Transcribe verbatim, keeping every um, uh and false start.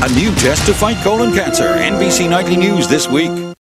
A new test to fight colon cancer. N B C Nightly News this week.